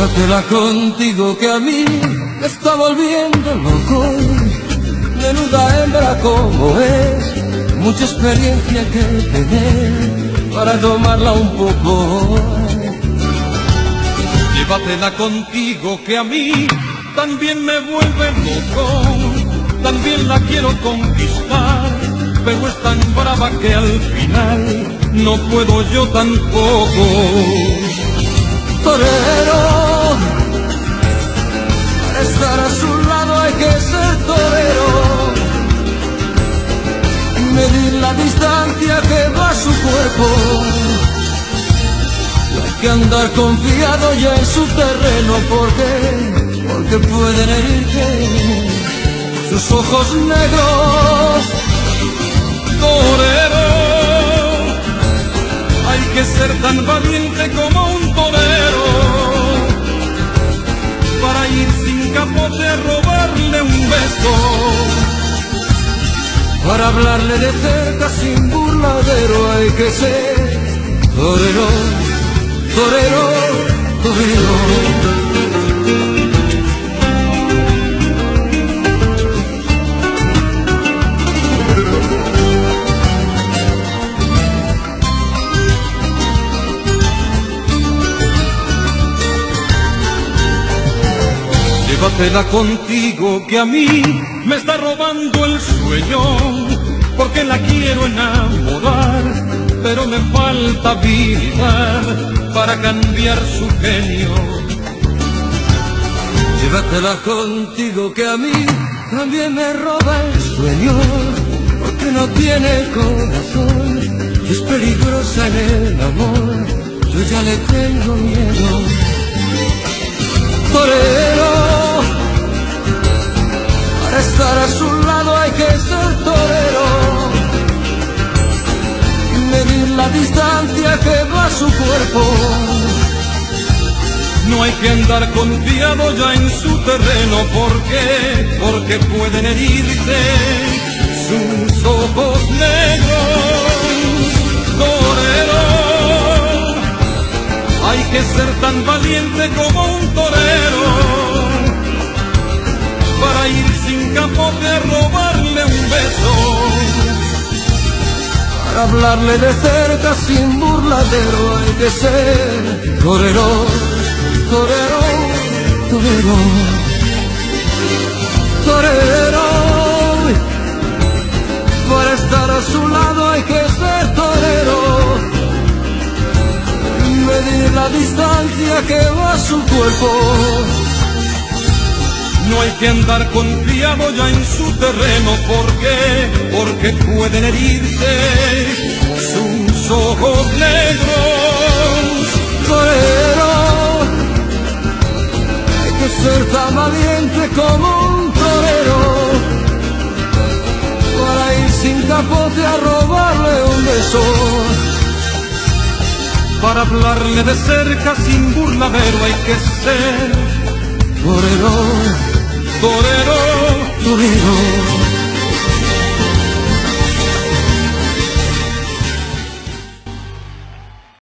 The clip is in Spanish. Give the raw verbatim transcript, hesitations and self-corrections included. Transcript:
Llévatela contigo que a mí me está volviendo loco. Menuda hembra como es, mucha experiencia que tener para tomarla un poco. Llévatela contigo que a mí también me vuelve loco. También la quiero conquistar, pero es tan brava que al final no puedo yo tampoco. Torero, para estar a su lado hay que ser torero. Medir la distancia que va a su cuerpo. No hay que andar confiado ya en su terreno, porque, porque pueden herirte sus ojos negros. Torero, hay que ser tan valiente como un torero para ir sin capote a robarle un beso, para hablarle de cerca sin burladero. Hay que ser torero, torero, torero. Llévatela contigo que a mí me está robando el sueño, porque la quiero enamorar, pero me falta habilidad para cambiar su genio. Llévatela contigo que a mí también me roba el sueño, porque no tiene corazón, es peligrosa en el amor, yo ya le tengo miedo. Torero, para estar a su lado hay que ser torero. Y medir la distancia que va a su cuerpo. No hay que andar confiado ya en su terreno, porque, porque pueden herirte sus ojos negros. Torero, hay que ser tan valiente como un torero para ir sin capote a robarle un beso, para hablarle de cerca sin burladero. Hay que ser torero, torero, torero, torero. Para estar a su lado hay que ser torero. Medir la distancia que va a su cuerpo. No hay que andar confiado ya en su terreno, porque, porque pueden herirte sus ojos negros. Torero, hay que ser tan valiente como un torero, para ir sin capote a robarle un beso, para hablarle de cerca sin burladero. Hay que ser torero, torero, torero.